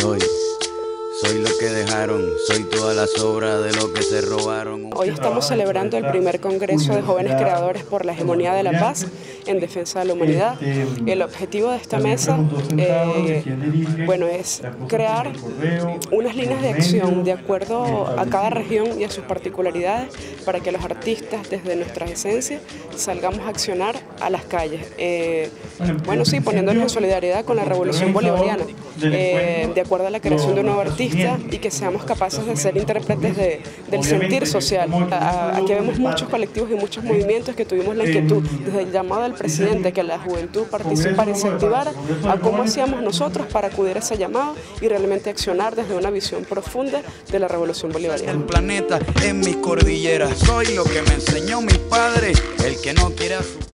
Soy lo que dejaron, soy toda la sobra de lo que se robaron. Hoy estamos celebrando el primer Congreso de Jóvenes Creadores por la Hegemonía de la Paz en defensa de la humanidad. El objetivo de esta mesa es crear unas líneas de acción de acuerdo a cada región y a sus particularidades para que los artistas, desde nuestras esencias, salgamos a accionar a las calles. Poniéndonos en solidaridad con la Revolución Bolivariana, de acuerdo a la creación de un nuevo artista y que seamos capaces de ser intérpretes del sentir social. Aquí vemos muchos colectivos y muchos movimientos que tuvimos la inquietud, desde el llamado del presidente, que la juventud participara y se activara, a cómo hacíamos nosotros para acudir a ese llamado y realmente accionar desde una visión profunda de la Revolución Bolivariana. El planeta en mis cordilleras, soy lo que me enseñó mi padre, el que no quiere